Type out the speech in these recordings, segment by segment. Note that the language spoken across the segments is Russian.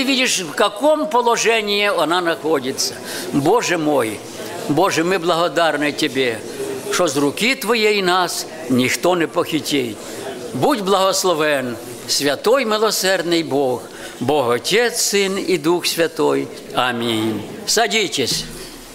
видишь, в каком положении она находится. Боже мой, Боже, мы благодарны Тебе, что с руки Твоей нас никто не похитит. Будь благословен, святой милосердный Бог, Бог Отец, Сын и Дух Святой. Аминь. Садитесь.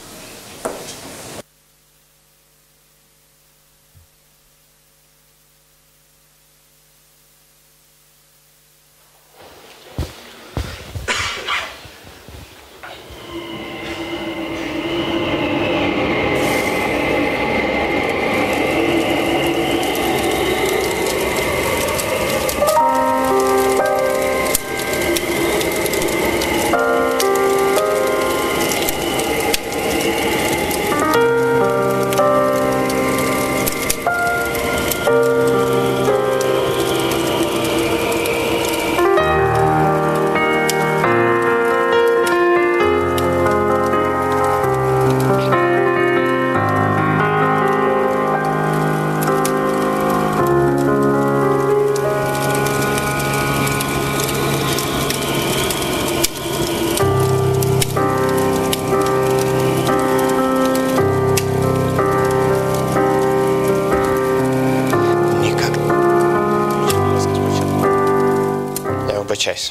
Вибачайся.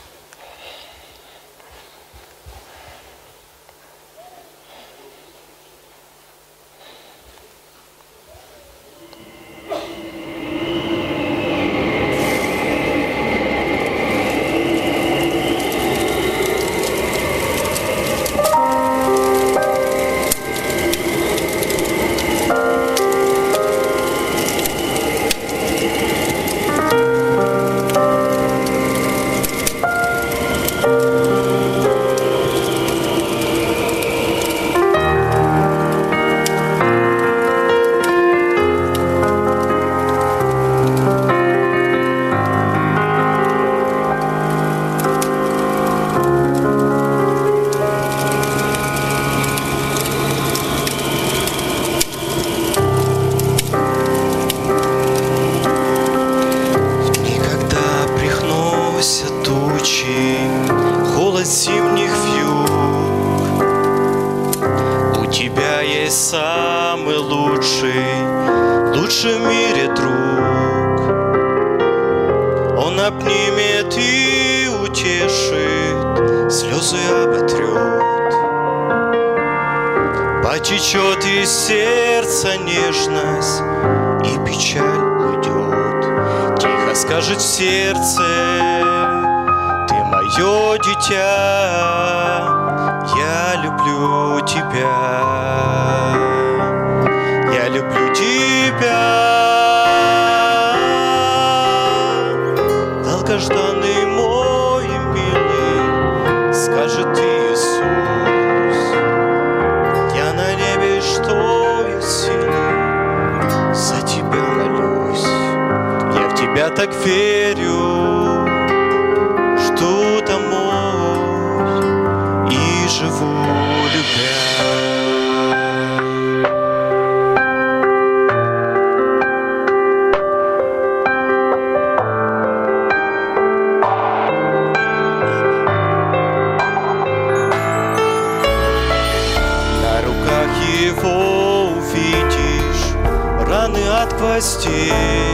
Зимних вьюг, у тебя есть самый лучший в мире друг. Он обнимет и утешит, слезы оботрет. Потечет из сердца нежность, и печаль уйдет. Тихо скажет в сердце: мое дитя, я люблю тебя, я люблю тебя. Долгожданный мой милый, скажет Иисус, я на небе, что есть силы, за тебя молюсь. Я в тебя так верю, жду домой и живу, любя. На руках его увидишь раны от гвоздей.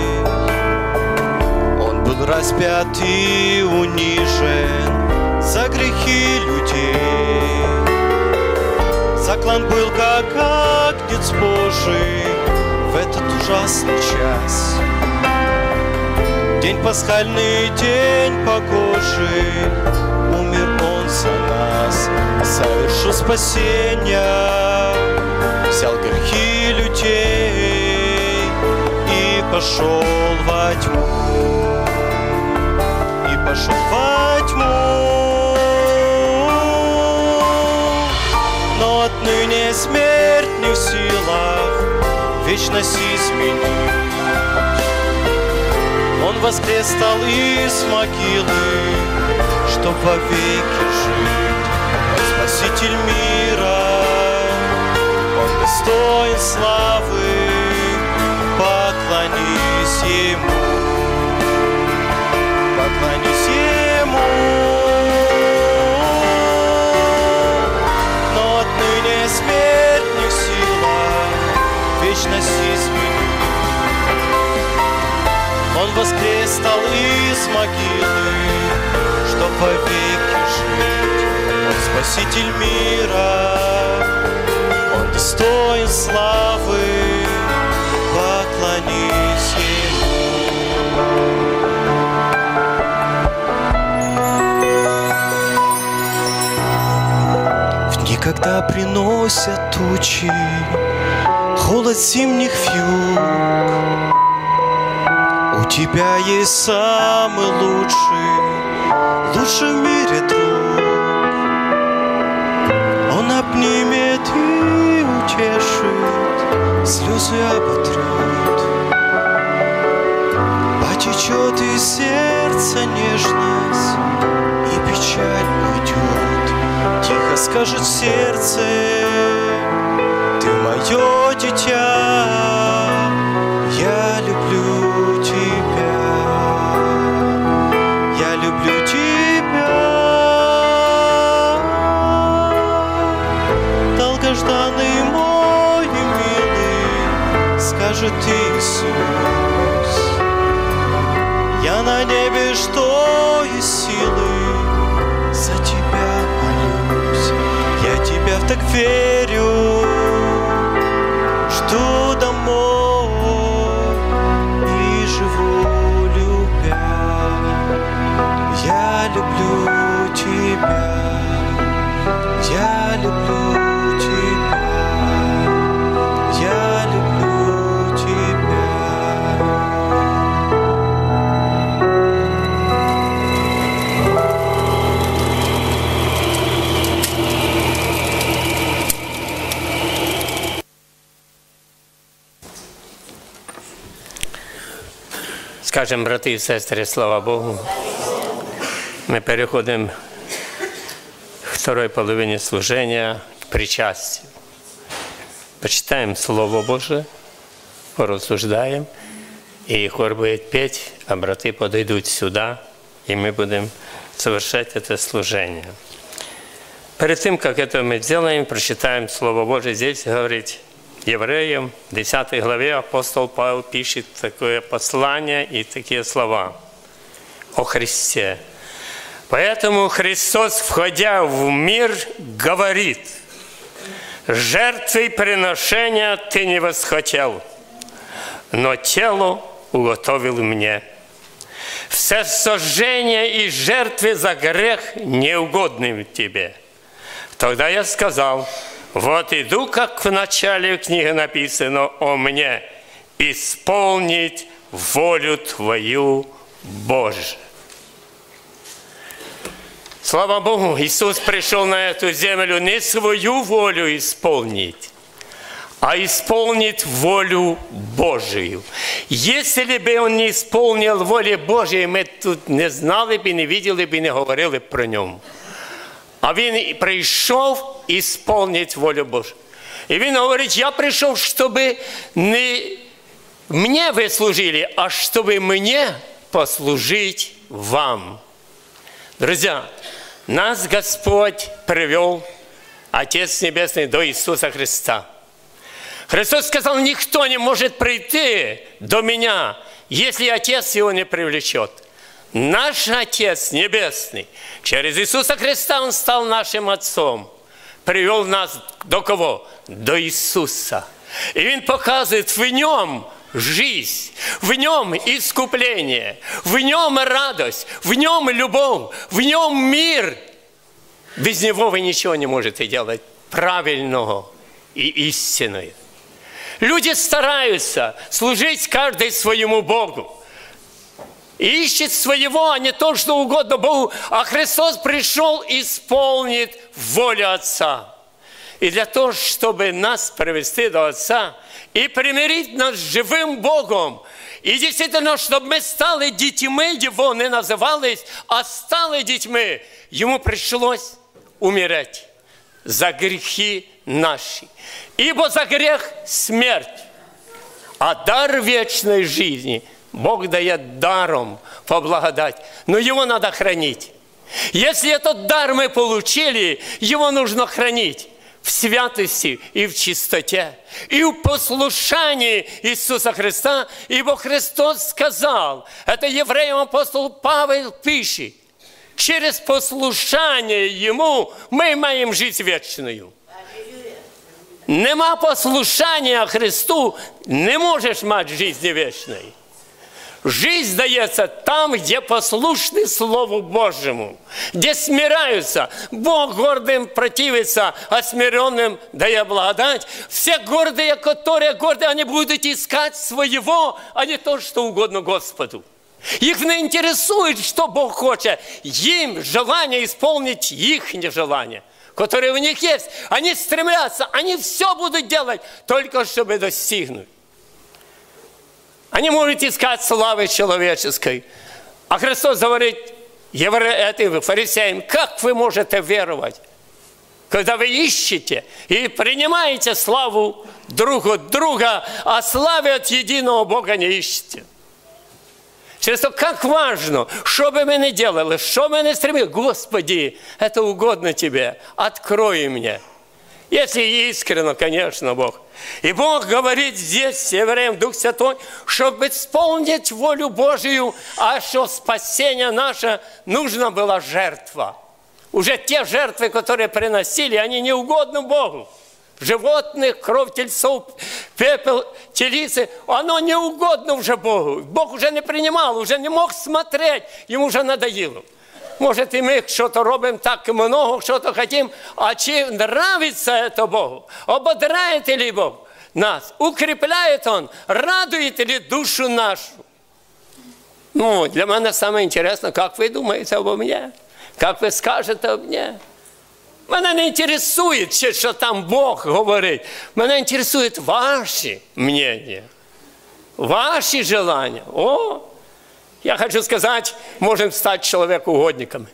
Распят и унижен за грехи людей. Заклан был как агнец Божий в этот ужасный час. День пасхальный, день погожий, умер Он за нас, совершил спасение, взял грехи людей и пошел во тьму. Пошел во тьму, но отныне смерть не в силах вечность изменить. Он воскрес стал из могилы, чтоб вовеки жить. Он спаситель мира, Он достоин славы, поклонись Ему. Поклонись Ему. встал из могилы, чтоб вовеки жить. Он спаситель мира, Он достоин славы, поклонись Ему. В дни, когда приносят тучи, холод зимних вьюг, у тебя есть самый лучший в мире друг. Он обнимет и утешит, слезы оботрет. Потечет из сердца нежность, и печаль уйдет. Тихо скажет сердце: ты мое дитя, я люблю тебя, я люблю тебя. Долгожданный мой милый, скажет Иисус, я на небе, что есть силы, за тебя молюсь. Я тебя так верю, жду домой и живу любя. Я люблю тебя, я люблю тебя, я люблю тебя. Скажемо, брати і сестри, слава Богу. Ми переходимо к второй половині служення, к причастию. Почитаем Слово Божие, порассуждаем, и хор будет петь, а браты подойдут сюда, и мы будем совершать это служение. Перед тем, как это мы сделаем, прочитаем Слово Божие. Здесь говорит Евреям, в 10 главе апостол Павел пишет такое послание и такие слова о Христе. Поэтому Христос, входя в мир, говорит: жертвой приношения ты не восхотел, но тело уготовил мне. Все сожжения и жертвы за грех неугодны тебе. Тогда я сказал: вот иду, как в начале книги написано о мне, исполнить волю Твою, Боже. Слава Богу, Иисус пришел на эту землю не свою волю исполнить, а исполнить волю Божию. Если бы Он не исполнил волю Божию, мы тут не знали бы, не видели бы, не говорили про Нем. А Він прийшов исполнить волю Божию. И Він говорит: я пришел, чтобы не мне вы служили, а чтобы мне послужить вам. Друзья, нас Господь привел, Отец Небесный, до Иисуса Христа. Христос сказал: никто не может прийти до меня, если Отец его не привлечет. Наш Отец Небесный, через Иисуса Христа Он стал нашим Отцом, привел нас до кого? До Иисуса. И Он показывает в Нем жизнь, в Нем искупление, в Нем радость, в Нем любовь, в Нем мир. Без Него вы ничего не можете делать правильного и истинного. Люди стараются служить каждый своему Богу. И ищет своего, а не то, что угодно Богу. А Христос пришел исполнить волю Отца. И для того, чтобы нас привести до Отца и примирить нас с живым Богом, и действительно, чтобы мы стали детьми Его, не назывались, а стали детьми, Ему пришлось умереть за грехи наши. Ибо за грех смерть, а дар вечной жизни Бог дает даром по благодати, но его надо хранить. Если этот дар мы получили, его нужно хранить. в святости и в чистоте, и в послушании Иисуса Христа, ибо Христос сказал, это евреям апостол Павел пишет, через послушание Ему мы имеем жизнь вечную. Нема послушания Христу, не можешь мать жизни вечной. Жизнь дается там, где послушны Слову Божьему, где смиряются. Бог гордым противится, а смиренным дает благодать. Все гордые, которые гордые, они будут искать своего, а не то, что угодно Господу. Их не интересует, что Бог хочет. Им желание исполнить их желание, которое у них есть. Они стремятся, они все будут делать, только чтобы достигнуть. Они могут искать славы человеческой. А Христос говорит этим фарисеям, как вы можете веровать, когда вы ищете и принимаете славу друг от друга, а славы от единого Бога не ищете. Через то, как важно, что бы мы ни делали, что мы ни стремились, Господи, это угодно Тебе, открой мне. Если искренне, конечно, Бог. И Бог говорит здесь, евреям, Дух Святой, чтобы исполнить волю Божию, а что спасение наше, нужна была жертва. Уже те жертвы, которые приносили, они не угодны Богу. Животных, кровь тельцов, пепел, телицы, оно не угодно уже Богу. Бог уже не принимал, уже не мог смотреть, ему уже надоело. Может, и мы что-то робим так много, что-то хотим, а чи нравится это Богу? Ободряет ли Бог нас? Укрепляет Он? Радует ли душу нашу? Ну, для меня самое интересное, как вы думаете обо мне? Как вы скажете об мне? Меня не интересует, что там Бог говорит. Меня интересует ваше мнение, ваши желания. О! Я хочу сказать, можем стать человекоугодниками.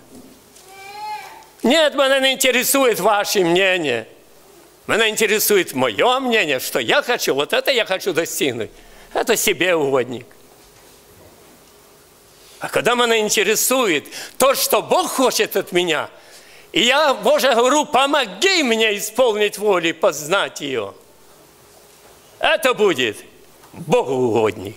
Нет, меня не интересует ваше мнение. Меня интересует мое мнение, что я хочу, вот это я хочу достигнуть. Это себе угодник. А когда меня интересует то, что Бог хочет от меня, и я, Боже, говорю, помоги мне исполнить волю и познать ее, это будет Богоугодник.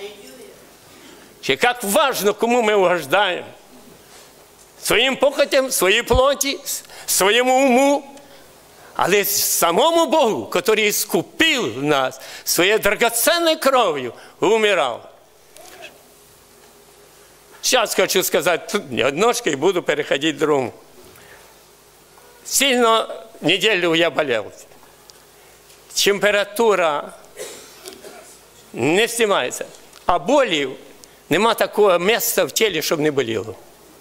И как важно, кому мы угождаем. Своим похотям, своей плоти, своему уму, але самому Богу, который искупил нас своей драгоценной кровью, умирал. Сейчас хочу сказать тут немножко и буду переходить к другому. Сильно неделю я болел. Температура не снимается, а боли нема такого места в теле, чтобы не болело.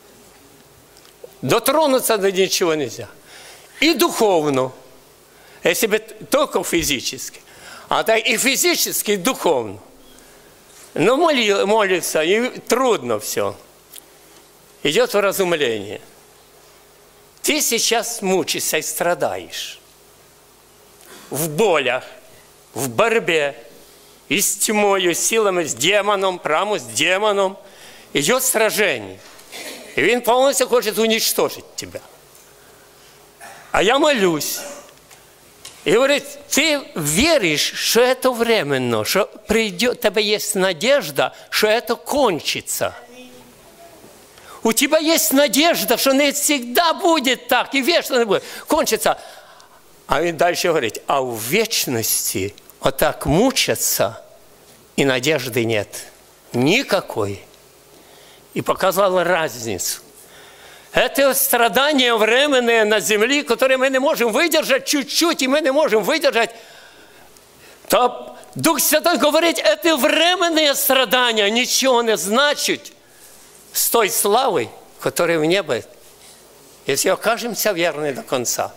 Дотронуться до ничего нельзя. И духовно, если бы только физически, а так и физически, и духовно. Но молиться, и трудно все. Идет вразумление. Ты сейчас мучишься и страдаешь. В болях, в борьбе, и с тьмою, силами, с демоном, прямо с демоном. Идет сражение. И он полностью хочет уничтожить тебя. А я молюсь. И говорит, ты веришь, что это временно, что придет, у тебя есть надежда, что это кончится. У тебя есть надежда, что не всегда будет так, и вечно не будет. Кончится. А он дальше говорит, а в вечности вот так мучатся, и надежды нет. Никакой. И показал разницу. Это страдания временные на земле, которые мы не можем выдержать чуть-чуть, и мы не можем выдержать. То Дух Святой говорит, это временные страдания, ничего не значит с той славой, которая в небе, если окажемся верны до конца.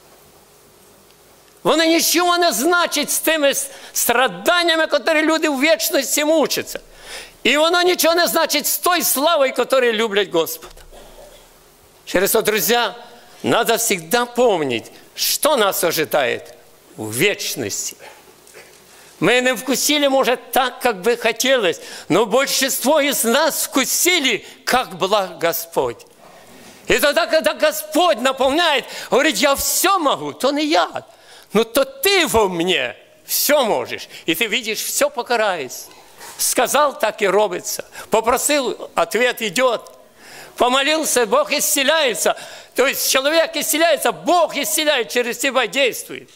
Воно нічого не значить з тими страданнями, які люди в вічності мучаться. І воно нічого не значить з той славою, яку люблять Господа. Через то, друзья, надо всегда помнить, что нас ожидает в вечности. Мы не вкусили, может, так, как бы хотелось, но большинство из нас вкусили, как благ Господь. И тогда, когда Господь наполняет, говорит, я все могу, то не я, но то ты во мне все можешь. И ты видишь, все покарается. Сказал, так и робится. Попросил, ответ идет. Помолился, Бог исцеляется. То есть человек исцеляется, Бог исцеляет, через тебя действует.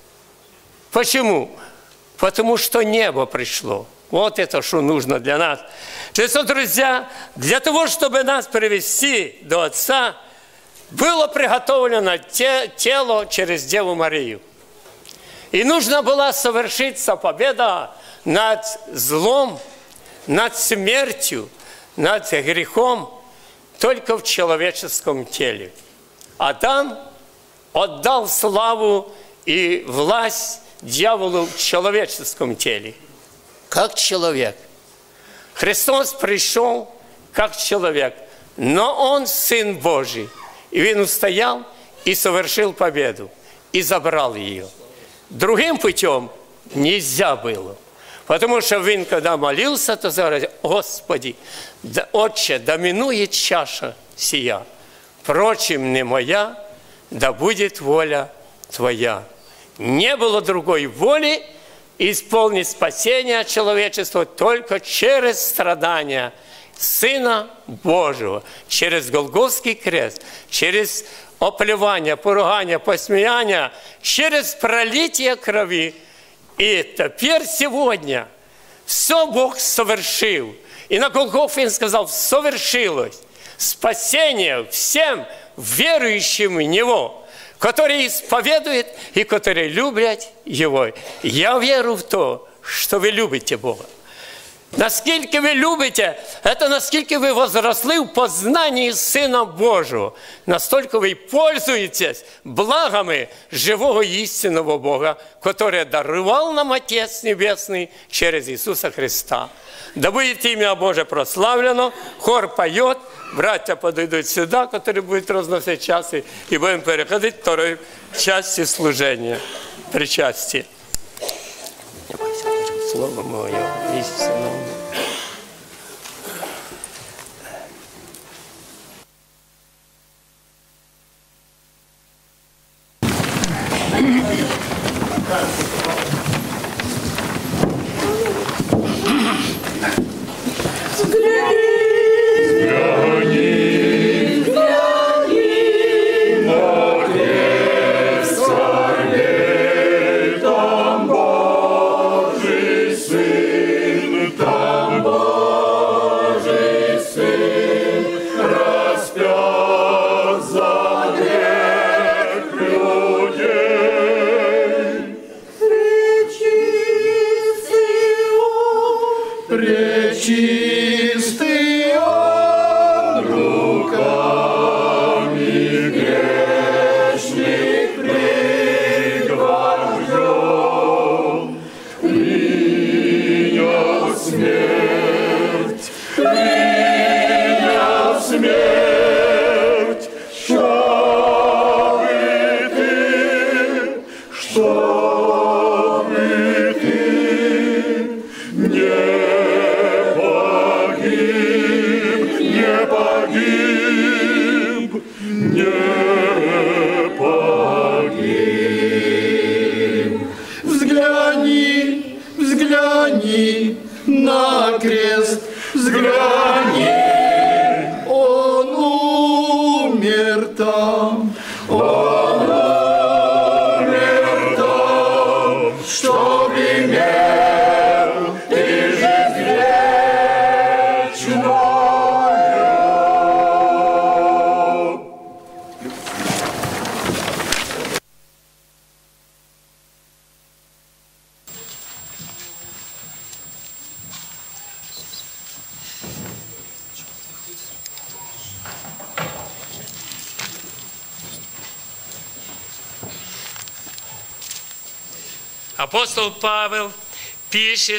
Почему? Потому что небо пришло. Вот это, что нужно для нас. Друзья, для того, чтобы нас привести до Отца, было приготовлено тело через Деву Марию. И нужно было совершиться победа над злом, над смертью, над грехом только в человеческом теле. Адам отдал славу и власть дьяволу в человеческом теле. Как человек. Христос пришел как человек, но Он Сын Божий. И Он устоял и совершил победу, и забрал ее. Другим путем нельзя было. Потому что Он, когда молился, то говорил, Господи, да, Отче, да минует чаша сия. Впрочем, не моя, да будет воля Твоя. Не было другой воли исполнить спасение человечества только через страдания Сына Божьего, через Голгофский крест, через оплевание, поругание, посмеяние, через пролитие крови. И теперь сегодня все Бог совершил. И на Голгофе Он сказал, совершилось спасение всем верующим в Него, которые исповедуют и которые любят Его. Я верю в то, что вы любите Бога. Насколько вы любите, это насколько вы возросли в познании Сына Божьего. Настолько вы пользуетесь благами живого истинного Бога, который даровал нам Отец Небесный через Иисуса Христа. Да будет имя Божие прославлено, хор поет, братья подойдут сюда, которые будут разносить часы, и будем переходить к второй части служения, причастия. Слово мое, истинно. Апостол Павел пишет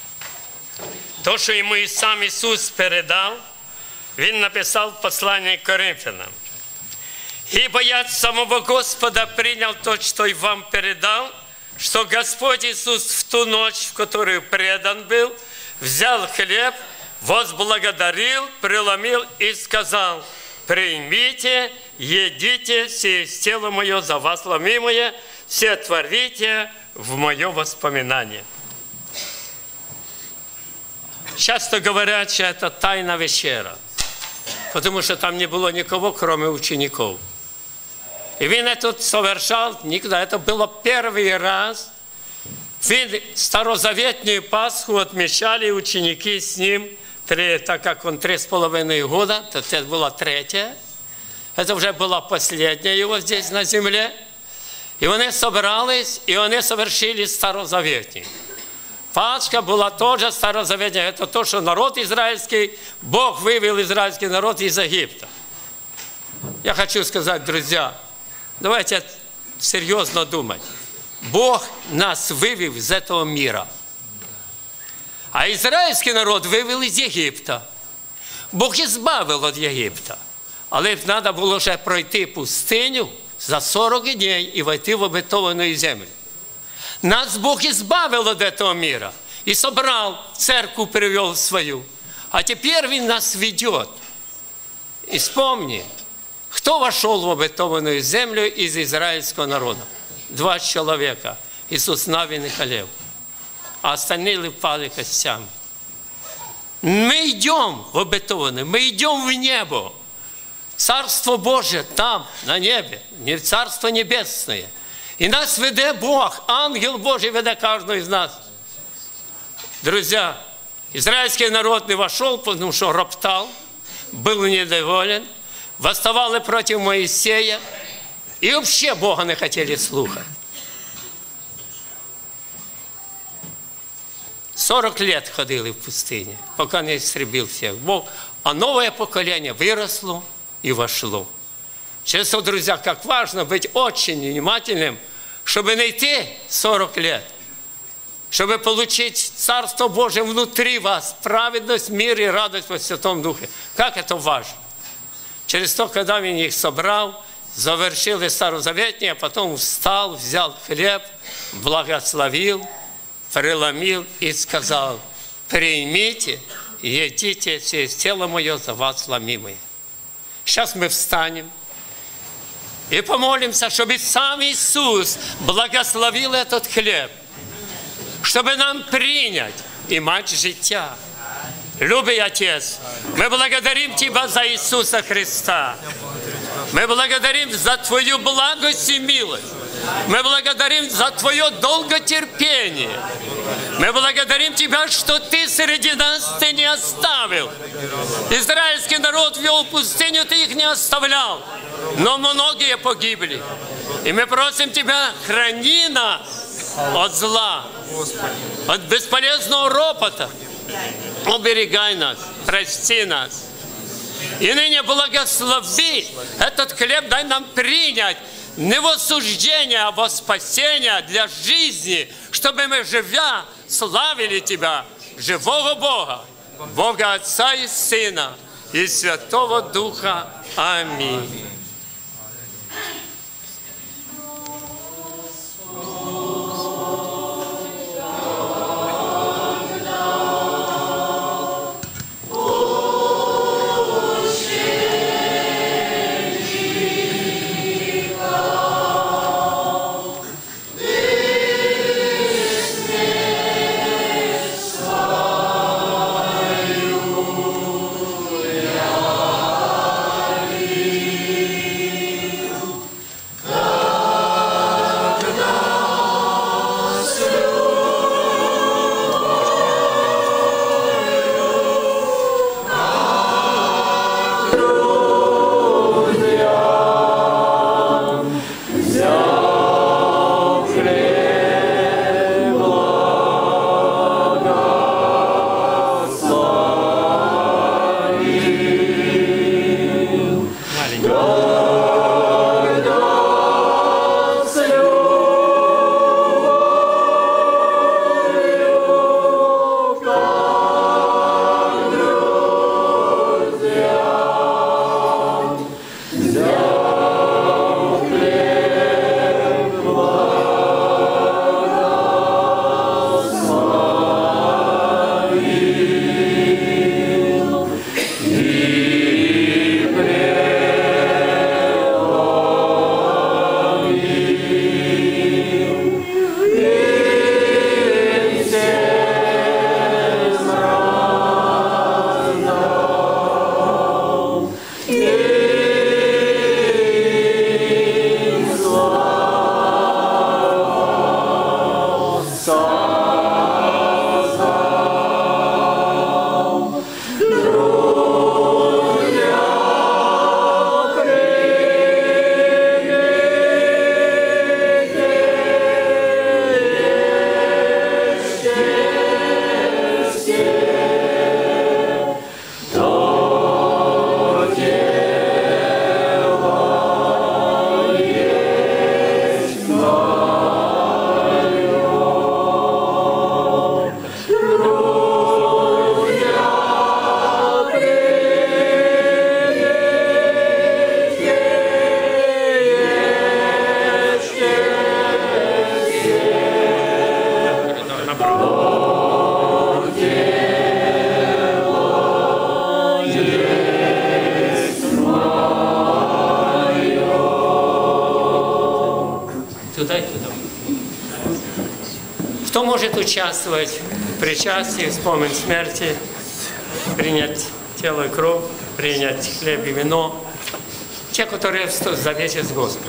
то, что ему и сам Иисус передал. Он написал в послании к Коринфянам. «Ибо я от самого Господа принял то, что и вам передал, что Господь Иисус в ту ночь, в которую предан был, взял хлеб, возблагодарил, преломил и сказал: примите, едите, сие есть тело мое за вас ломимое, все творите в мое воспоминание. Часто говорят, что это тайна вечера, потому что там не было никого, кроме учеников. И він это совершал никогда. Это было первый раз. Він старозаветную Пасху отмечали ученики с ним, так как он 3,5 года, то это была третья. Это уже была последняя его здесь на земле. И они собрались, и они совершили старозаветную. Пасха была тоже старозаветная. Это то, что народ израильский, Бог вывел израильский народ из Египта. Я хочу сказать, друзья, давайте серьезно думать. Бог нас вывел из этого мира. А израильский народ вывел из Египта. Бог избавил от Єгипта. Але треба було ще пройти пустиню за 40 днів і войти в обетованную землю. Нас Бог избавил от этого мира и собрал, церковь привел свою. А теперь Он нас ведет. И вспомни, кто вошел в обетованную землю из израильского народа? 2 человека. Иисус Навин и Калев. А остальные пали костями. Мы идем в обетованную, мы идем в небо. Царство Божие там, на небе, не Царство Небесное. И нас ведет Бог, ангел Божий ведет каждого из нас. Друзья, израильский народ не вошел, потому что роптал, был недоволен, восставали против Моисея и вообще Бога не хотели слухать. 40 лет ходили в пустыне, пока не истребил всех Бог, а новое поколение выросло и вошло. Честно, друзья, как важно быть очень внимательным, чтобы найти 40 лет, чтобы получить Царство Божие внутри вас, праведность, мир и радость во Святом Духе. Как это важно. Через то, когда Он их собрал, завершили Старозаветные, а потом встал, взял хлеб, благословил, преломил и сказал: примите, едите, сие тело мое за вас ломимое. Сейчас мы встанем и помолимся, чтобы сам Иисус благословил этот хлеб, чтобы нам принять и мать життя. Любый Отец, мы благодарим Тебя за Иисуса Христа. Мы благодарим за Твою благость и милость. Мы благодарим за Твое долготерпение. Мы благодарим Тебя, что Ты среди нас Ты не оставил. Израильский народ вел в пустыню, Ты их не оставлял. Но многие погибли. И мы просим Тебя, храни нас от зла, от бесполезного ропота. Оберегай нас, прости нас. И ныне благослови этот хлеб, дай нам принять не в осуждение, а во спасение для жизни, чтобы мы, живя, славили Тебя, живого Бога, Бога Отца и Сына и Святого Духа. Аминь. туда и туда. Кто может участвовать в причастии, вспомнить смерти, принять тело и кровь, принять хлеб и вино? Те, которые в завете с Господом,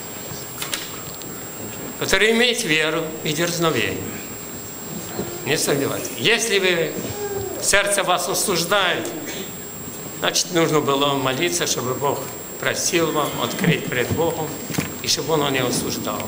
которые имеют веру и дерзновение. Не сомневайтесь. Если вы, сердце вас осуждает, значит, нужно было молиться, чтобы Бог просил вам открыть пред Богом, и чтобы Он не осуждал.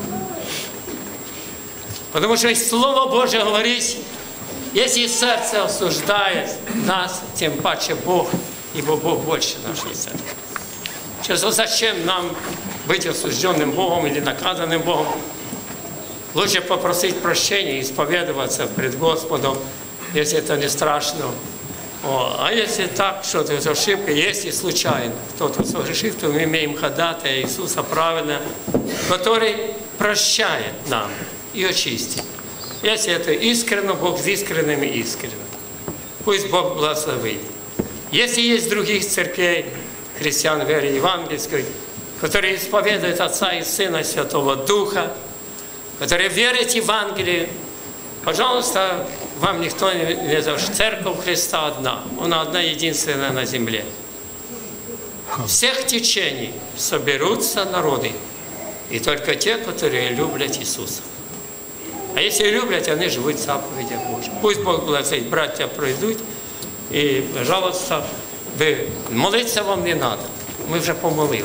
Потому что Слово Божие говорит, если сердце осуждает нас, тем паче Бог, ибо Бог больше нашего сердца. Сейчас зачем нам быть осужденным Богом или наказанным Богом? Лучше попросить прощения, исповедоваться пред Господом, если это не страшно. А если так, что-то ошибка, если случайно кто-то согрешит, то мы имеем ходатая Иисуса правильно, который прощает нам и очистит. Если это искренно, Бог с искренним и искренним. Пусть Бог благословит. Если есть других церквей, христиан веры евангельской, которые исповедуют Отца и Сына, Святого Духа, которые верят в Евангелие, пожалуйста, вам никто не завжди. Церковь Христа одна. Она одна единственная на земле. Всех течений соберутся народы. И только те, которые любят Иисуса. А если любят, они живут в заповедях Божьих. Пусть Бог благословит. Братья пройдут. И, пожалуйста, вы молиться вам не надо. Мы вже помолили.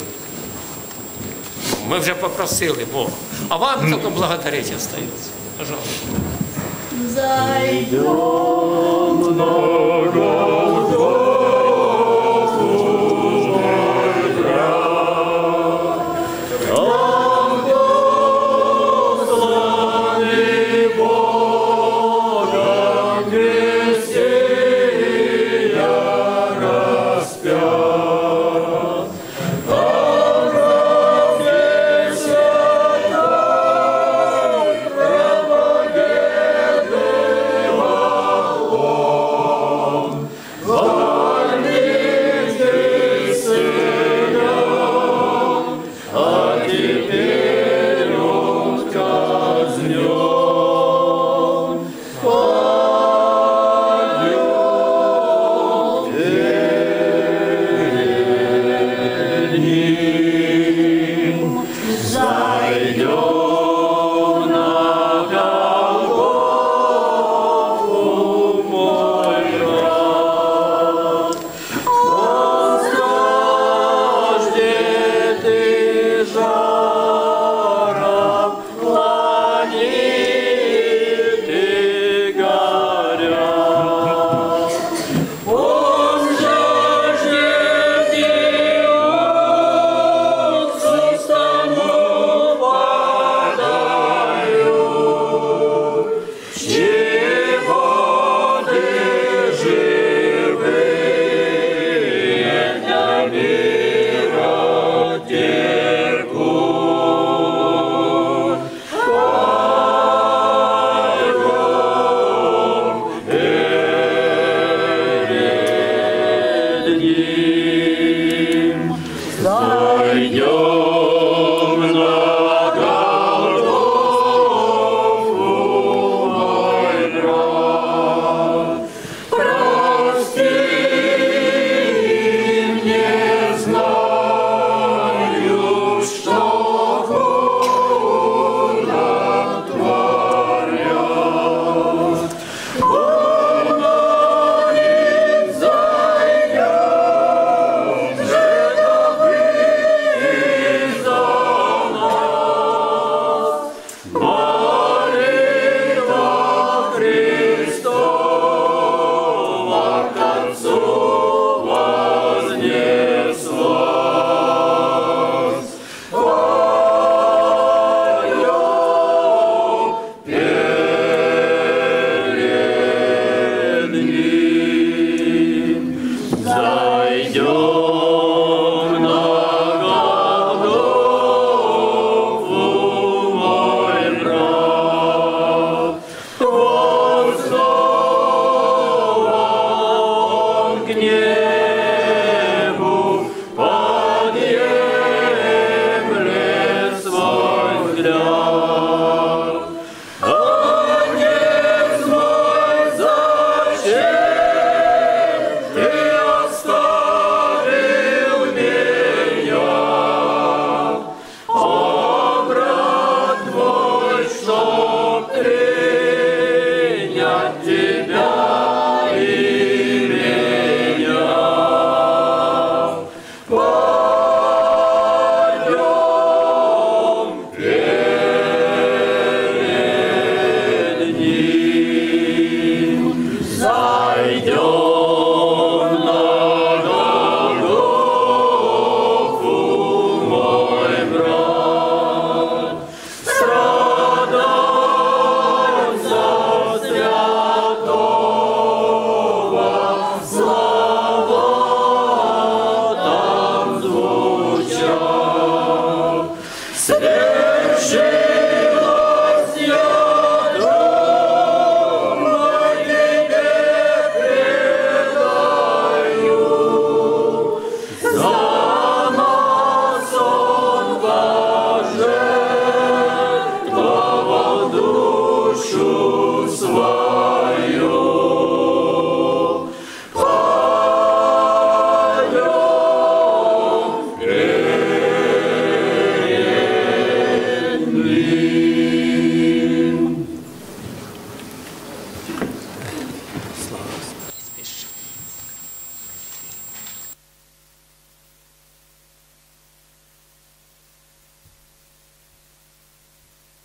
Мы уже попросили Бога. А вам только благодарить остается. Пожалуйста. Зайдем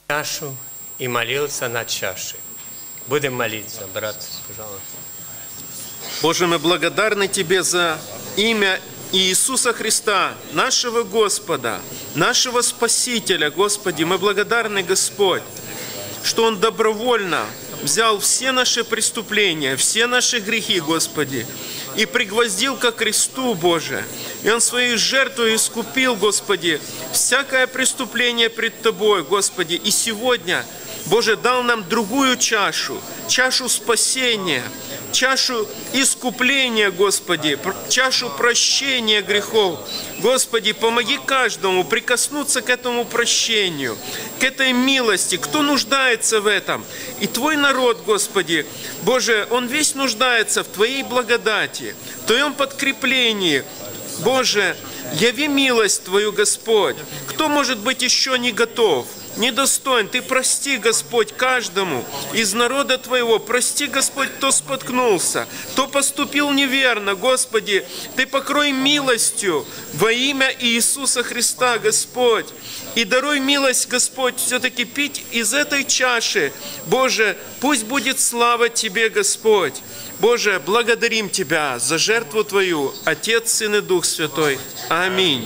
чашу и молился над чашей. Будем молиться, брат, пожалуйста. Боже, мы благодарны Тебе за имя Иисуса Христа, нашего Господа, нашего Спасителя. Господи, мы благодарны, Господь, что Он добровольно взял все наши преступления, все наши грехи, Господи, и пригвоздил ко кресту, Боже. И Он своей жертвой искупил, Господи, всякое преступление пред Тобой, Господи. И сегодня, Боже, дал нам другую чашу, чашу спасения, чашу искупления, Господи, чашу прощения грехов. Господи, помоги каждому прикоснуться к этому прощению, к этой милости, кто нуждается в этом. И Твой народ, Господи, Боже, он весь нуждается в Твоей благодати, в Твоем подкреплении. Боже, яви милость Твою, Господь. Кто, может быть, еще не готов, недостоин? Ты прости, Господь, каждому из народа Твоего. Прости, Господь, кто споткнулся, кто поступил неверно. Господи, Ты покрой милостью во имя Иисуса Христа, Господь. И даруй милость, Господь, все-таки пить из этой чаши. Боже, пусть будет слава Тебе, Господь. Боже, благодарим Тебя за жертву Твою, Отец, Сын и Дух Святой. Аминь.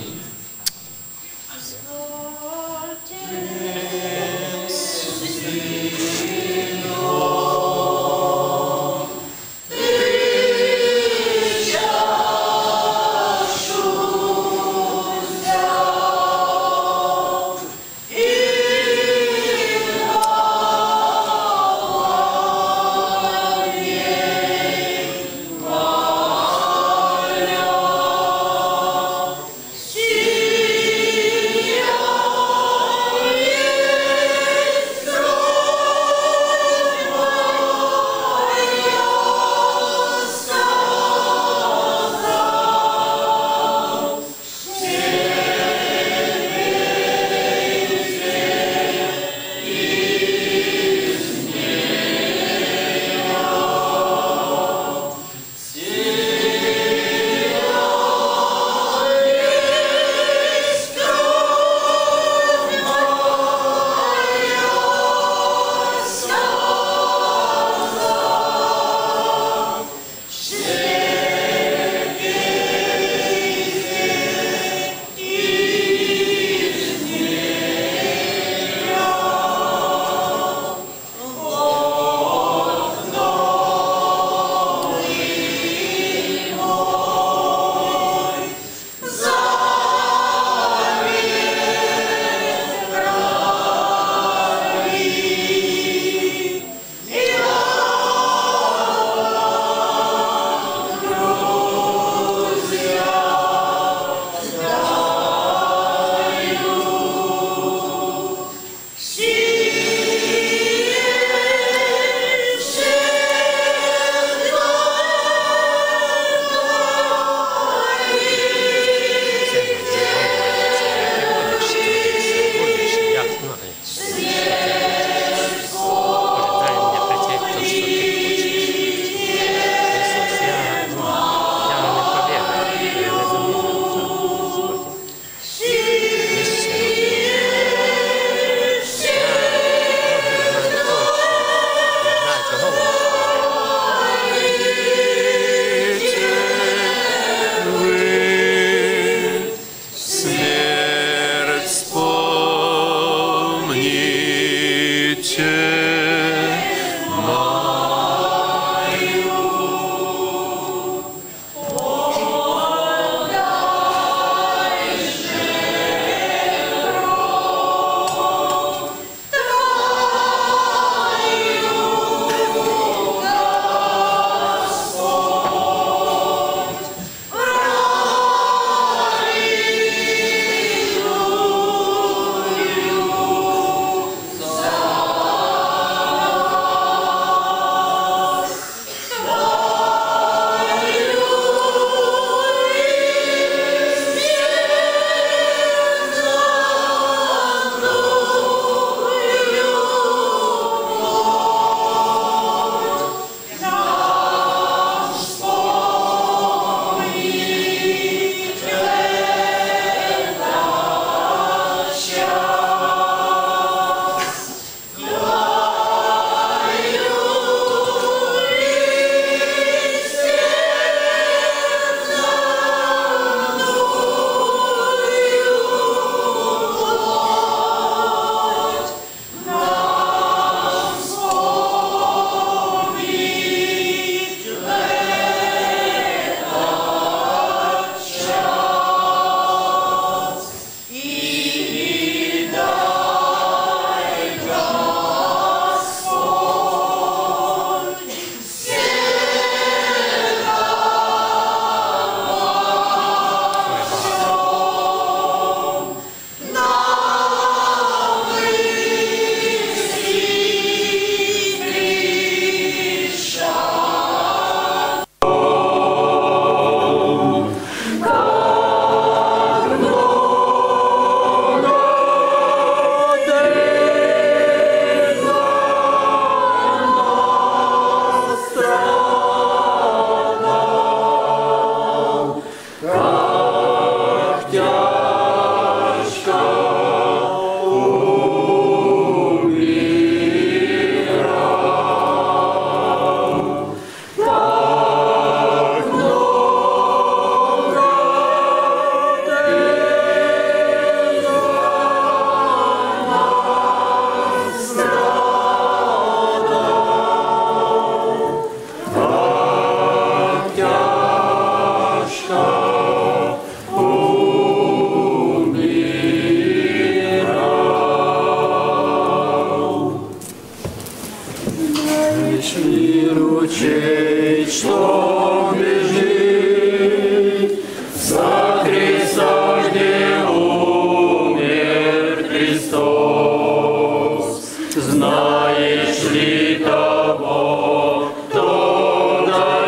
И ручей, что бежит за Христа, где умер Христос. Знаешь ли того, кто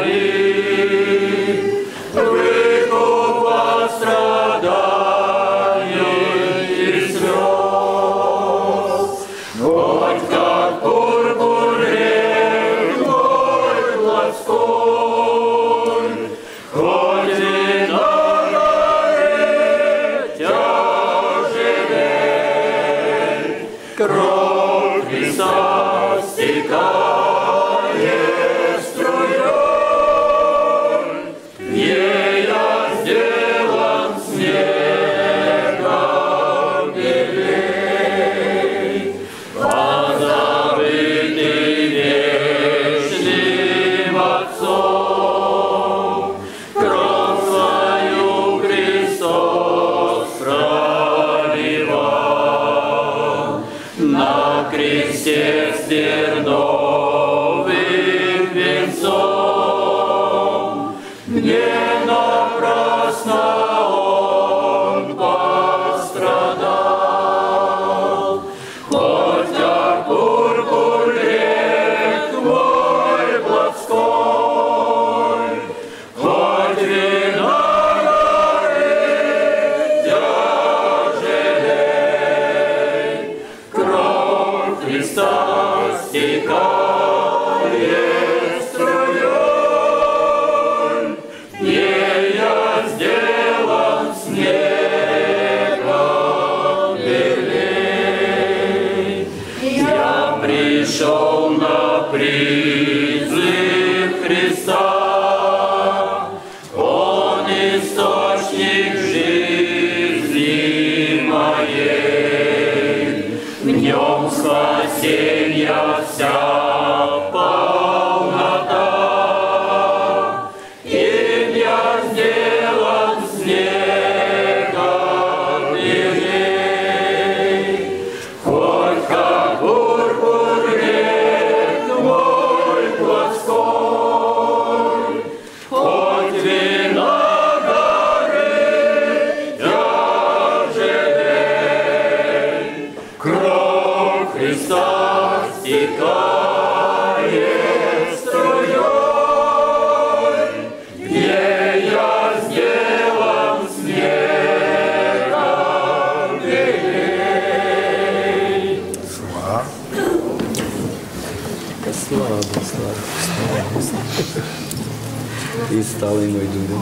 дарит выкуп от страданий и слез? Хоть как пурпур рекой плоской, хоть вино тяжелей, кровь Христа стекает струей, ея сделан снегом белей, позабытый вечным Отцом, кровь свою Христос проливал на кресте с терновым венцом. Не напрасно Он пострадал, хоть как пурпур рек твой плотской, хоть вино горит тяжелей, кровь Христа стекает струей, ея сделан снегом белей. Я пришел на призыв Христа, Он источник жизни моей, в Нем спасенья вся полнота, им я сделан снегом белей. Хоть как пурпур рек твой плотской, хоть вино горит тяжелей, кровь Христа стекает струей, ея сделан снегом белей. И стал и мой дух.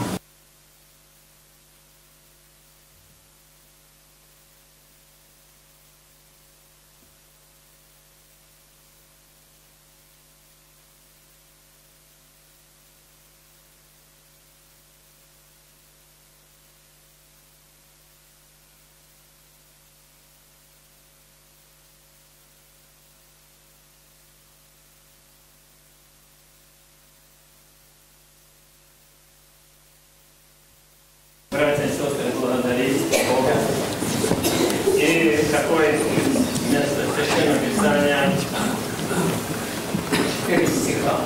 Братья и сестры, благодарить Бога. И какое место Священного Писания? 4 стиха.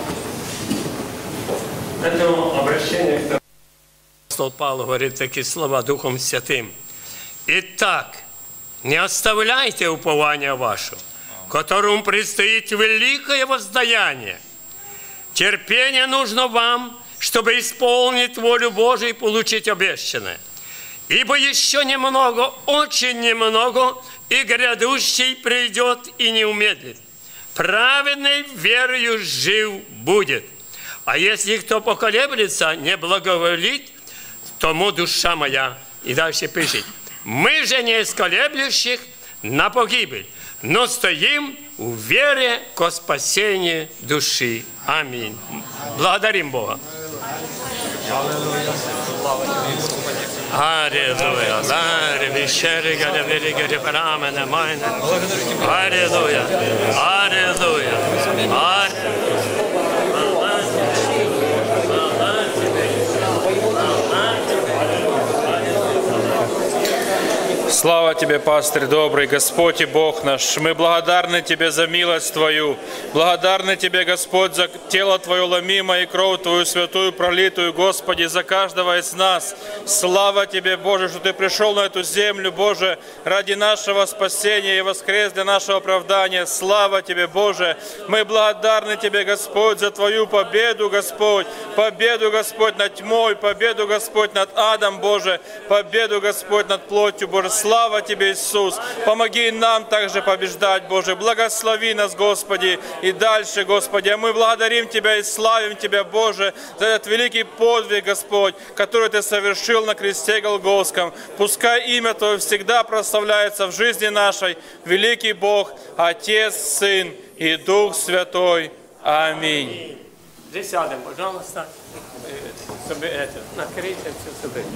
Это обращение к апостол Павел говорит такие слова Духом Святым. Итак, не оставляйте упования ваше, которому предстоит великое воздаяние. Терпение нужно вам, чтобы исполнить волю Божию и получить обещанное. Ибо еще немного, очень немного, и грядущий придет и не умедлит. Праведный верою жив будет. А если кто поколеблется, не благоволит, тому душа моя. И дальше пишет. Мы же не из колеблющих на погибель, но стоим в вере ко спасению души. Аминь. Благодарим Бога. Аллилуйя. Аллилуйя. Аллилуйя. Слава Тебе, пастырь добрый, Господь и Бог наш. Мы благодарны Тебе за милость Твою. Благодарны Тебе, Господь, за тело Твое ломимое и кровь Твою святую пролитую, Господи, за каждого из нас. Слава Тебе, Боже, что Ты пришел на эту землю, Боже, ради нашего спасения и воскрес для нашего оправдания. Слава Тебе, Боже. Мы благодарны Тебе, Господь, за Твою победу, Господь. Победу, Господь, над тьмой, победу, Господь, над адом, Боже. Победу, Господь, над плотью, Боже. Слава Тебе, Иисус. Помоги нам также побеждать, Боже. Благослови нас, Господи, и дальше, Господи. А мы благодарим Тебя и славим Тебя, Боже, за этот великий подвиг, Господь, который Ты совершил на кресте Голгофском. Пускай имя Твое всегда прославляется в жизни нашей. Великий Бог, Отец, Сын и Дух Святой. Аминь. Здесь сядем, пожалуйста. Накрыть все собой.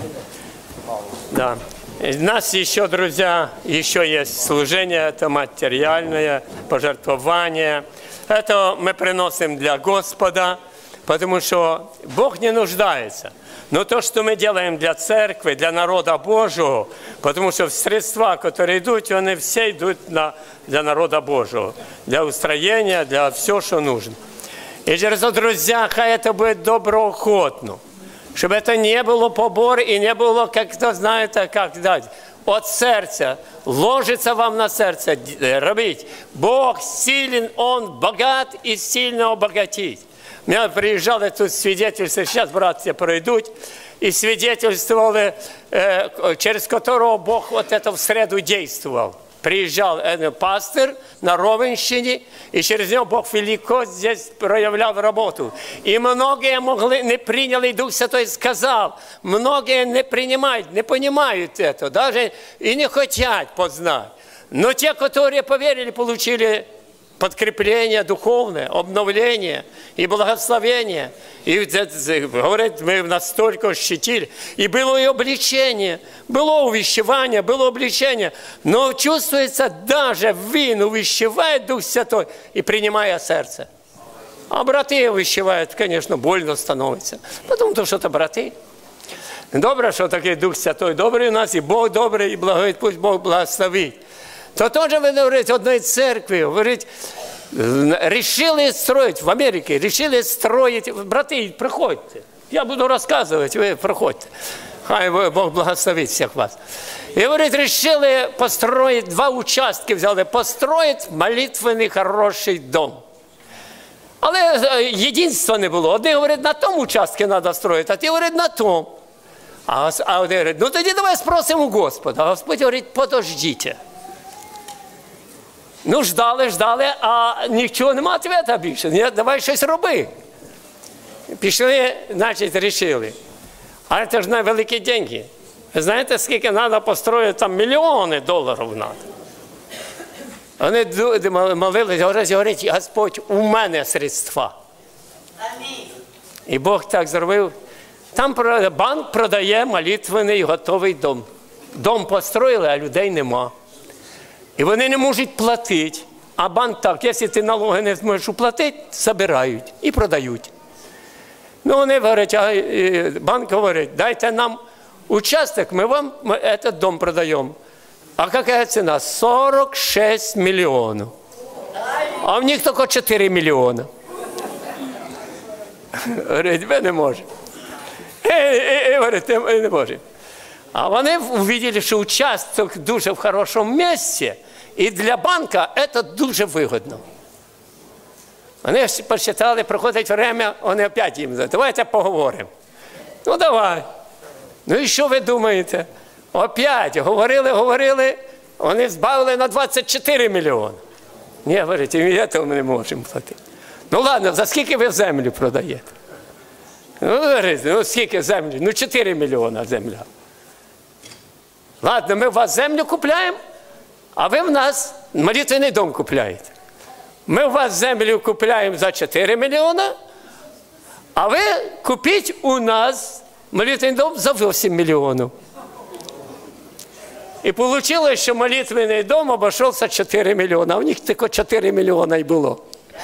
Да. У нас еще, друзья, еще есть служение, это материальное, пожертвование. Это мы приносим для Господа, потому что Бог не нуждается. Но то, что мы делаем для церкви, для народа Божьего, потому что средства, которые идут, они все идут для народа Божьего, для устроения, для всего, что нужно. И через то, друзья, хай это будет доброохотно. Чтобы это не было побор и не было, как кто знает, как дать. От сердца, ложится вам на сердце робить. Бог силен, Он богат и сильно обогатить. У меня приезжали тут свидетельства, сейчас братья пройдут, и свидетельствовали, через которого Бог вот это в среду действовал. Приезжал пастырь на Ровенщине, и через него Бог велико здесь проявлял работу. И многие не приняли, Дух Святой сказал, многие не принимают, не понимают это, даже и не хотят познать. Но те, которые поверили, получили подкрепление духовное, обновление и благословение. И говорят, мы настолько ощутили. И было и обличение, было увещевание, было обличение. Но чувствуется, даже вин увещевает Дух Святой и принимая сердце. А браты увещевают, конечно, больно становится. Потому что это браты. Добре, что такой Дух Святой добрый у нас, и Бог добрый, и благой, пусть Бог благословит. То тоже, вы говорите, одной церкви, говорите, решили строить в Америке, решили строить, браты, приходите, я буду рассказывать, вы проходите, хай Бог благословит всех вас. И, говорит, решили построить, 2 участки взяли, построить молитвенный хороший дом. Але єдинства не було. Одні говорять, на тому участку треба строїти, а ті говорять, на тому. А вони говорять, ну тоді давай спросимо Господа. А Господь говорить, подождіть. Ну, ждали, а нічого нема відповіді більше. Ні, давай щось роби. Пішли, значить, рішили. А це ж на великі гроші. Ви знаєте, скільки треба построїти? Там мільйони доларів треба. Вони молились, говорять, Господь, у мене средства. І Бог так зробив. Там банк продає молитвений готовий дом. Дом построїли, а людей нема. І вони не можуть платити. А банк так, якщо ти налоги не зможеш уплатити, забирають і продають. Ну, вони говорять, банк говорить, дайте нам участок, ми вам этот дом продаємо. А какая цена? 46 миллионов. А в них только 4 миллиона. Говорить, ми не можемо. Говорить, ми не можемо. А вони увидели, що участок дуже в хорошому місці, і для банка це дуже вигідно. Вони посчитали, проходить время, вони опять їм говорять, давайте поговоримо. Ну, давай. Ну, і що ви думаєте? Опять говорили, вони збавили на 24 мільйони. Ні, говорить, і цього ми не можемо платити. Ну, ладно, за скільки ви землю продаєте? Ну, говорить, ну, скільки землі? Ну, 4 мільйона земля. Ладно, ми у вас землю купляємо, а ви в нас молитвенний дом купляєте. Ми у вас землю купляємо за 4 мільйона, а ви купіть у нас молитвенний дом за 8 мільйонів. І вийшло, що молитвенний дом обійшовся 4 мільйона, а у них тільки 4 мільйона й було.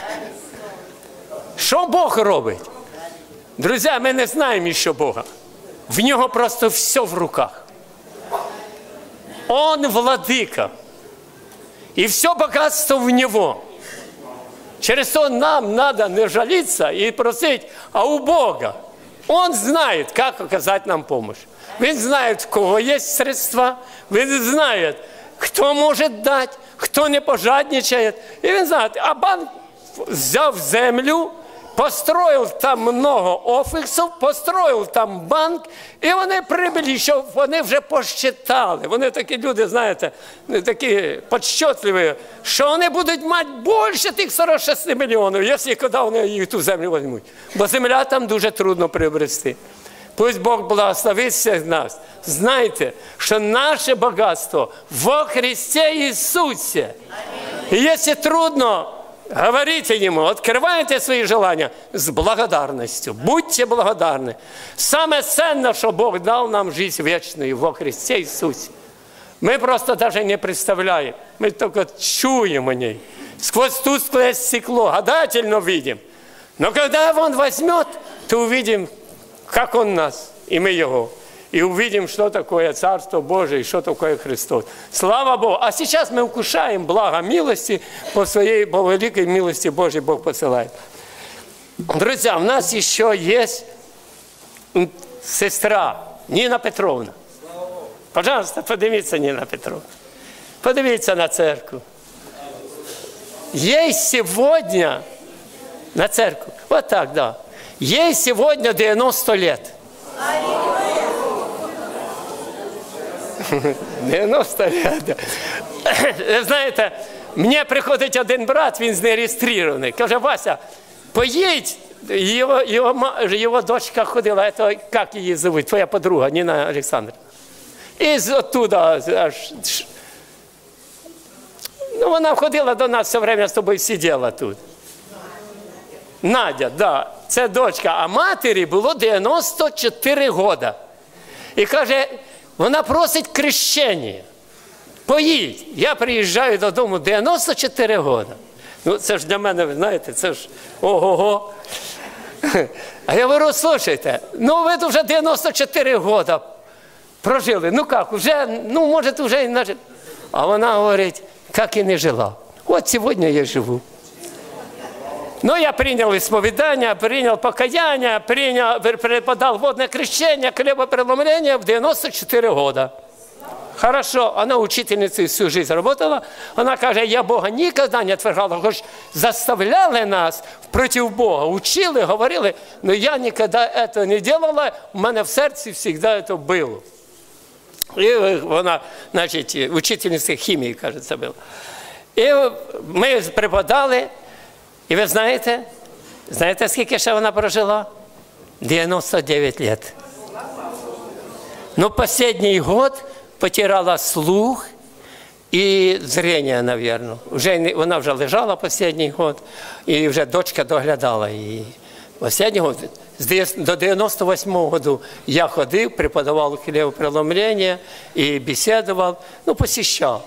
Що Бог робить? Друзі, ми не знаємо, що Бога. В нього просто все в руках. Он владыка. И все богатство в Него. Через то нам надо не жалиться и просить, а у Бога. Он знает, как оказать нам помощь. Он знает, у кого есть средства. Он знает, кто может дать, кто не пожадничает. И он знает, а банк взял землю, построил там много офісів, построил там банк, і вони прибили, що вони вже посчитали. Вони такі люди, знаєте, такі підсчетливі, що вони будуть мати більше тих 46 мільйонів, якщо коли вони їх ту землю візьмуть. Бо земля там дуже трудно приобрести. Пусть Бог благословить всіх нас. Знайте, що наше багатство во Христе Иисусе. И если трудно, говорите Ему, открывайте свои желания с благодарностью. Будьте благодарны. Самое ценное, что Бог дал нам жизнь вечную во Христе Иисусе. Мы просто даже не представляем. Мы только чуем о ней. Сквозь тусклое стекло гадательно видим. Но когда Он возьмет, то увидим, как Он нас, и мы Его. И увидим, что такое Царство Божие, и что такое Христос. Слава Богу! А сейчас мы вкушаем благо милости, по своей великой милости Божьей Бог посылает. Друзья, у нас еще есть сестра Нина Петровна. Пожалуйста, подивіться, Нина Петровна. Подивіться на церковь. Ей сегодня, на церковь, вот так, да. Ей сегодня 90 лет. 90 лет. Знаєте, мені приходить один брат, він знереєстрований. Каже, Вася, поїдь, його дочка ходила, це, як її звуть, твоя подруга, Ніна Олександровна. І оттуда аж... Ну, вона ходила до нас все время, з тобою сиділа тут. Надя, да, це дочка, а матері було 94 роки. І каже, вона просить крещення. Поїдь. Я приїжджаю додому 94 роки. Ну, це ж для мене, ви знаєте, це ж ого-го. А я говорю, слушайте, ну ви вже 94 роки прожили. Ну як, вже, ну може вже і нажили. А вона говорить, як і не жила. От сьогодні я живу. Ну, я принял исповедание, принял покаяние, преподал водное крещение, хлебопреломление в 94 года. Хорошо, она учительницей всю жизнь работала. Она говорит, я Бога никогда не отвергала, хоть заставляли нас против Бога, учили, говорили, но я никогда этого не делала, у меня в сердце всегда это было. И она, значит, учительницей химии, кажется, была. И мы преподали. І ви знаєте, скільки ще вона прожила? 99 років. Ну, останній год потеряла слух і зрення, мабуть. Вона вже лежала останній год, і вже дочка доглядала її. Останній год, до 98-го року я ходив, преподавав хлебопреломлення і бесідував, ну, посіщав.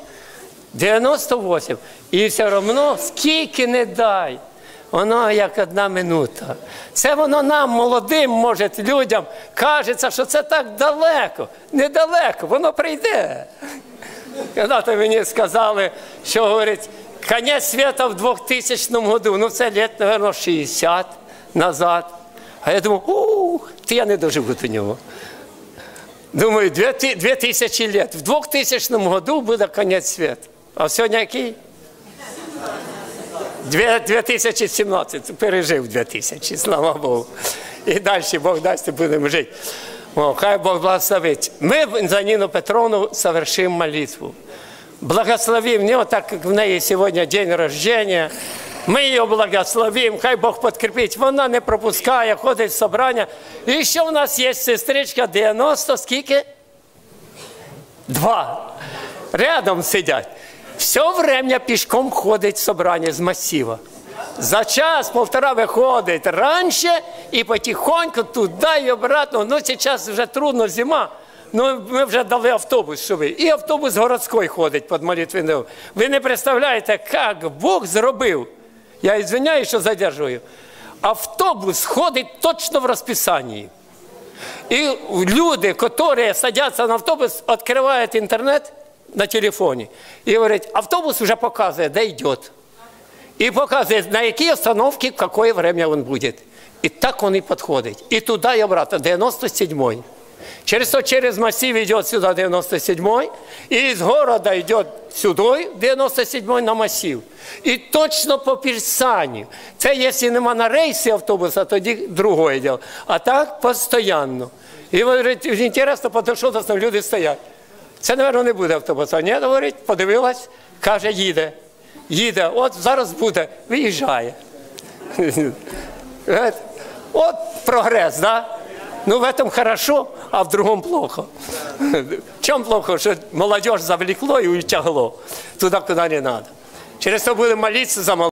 98. І все одно, скільки не дай, воно як одна минута. Це воно нам, молодим, може, людям, кажеться, що це так далеко. Недалеко, воно прийде. Коли-то мені сказали, що, говорить, кінець світу в 2000 році, ну це літ, мабуть, 60 назад. А я думаю, я не доживу до нього. Думаю, 2000 років. В 2000 році буде кінець світу. А сьогодні який? 2017, пережив 2000, слава Богу. І далі Бог дасть, будемо жити. Хай Бог благословить. Ми за Ніну Петровну совершим молитву. Благословим нее, так как в неї сьогодні день рождения. Ми її благословимо, хай Бог підкріпить. Вона не пропускає, ходить в собрання. І ще у нас є сестричка 90, скільки? 2. Рядом сидять. Все время пішком ходить в собрання з масива. За час-полтора виходить раніше і потихоньку туди і обратно. Ну, зараз вже трудно, зима. Ну, ми вже дали автобус, що ви. І автобус городський ходить під молитвенною. Ви не представляєте, як Бог зробив. Я извиняюсь, що задержую. Автобус ходить точно в розписанні. І люди, які садяться на автобус, відкривають інтернет, на телефоні. І говорить, автобус вже показує, де йде. І показує, на якій остановці, в яке время він буде. І так він і підходить. І туди, і обратно, 97-й. Через массив йде сюди 97-й, і з города йде сюди 97-й на массив. І точно по Пірсанів. Це, якщо нема на рейсі автобуса, тоді другое діло. А так, постійно. І говорить, інтересно, тому що там люди стоять. Це, мабуть, не буде автобуса. Ні, говорить, подивилась, каже, їде. Їде, от зараз буде, виїжджає. От прогрес, да? Ну, в этом хорошо, а в другом плохо. В чем плохо? Что молодежь завлекло и утягло туда, куда не надо. Через то будем молиться за молодежь.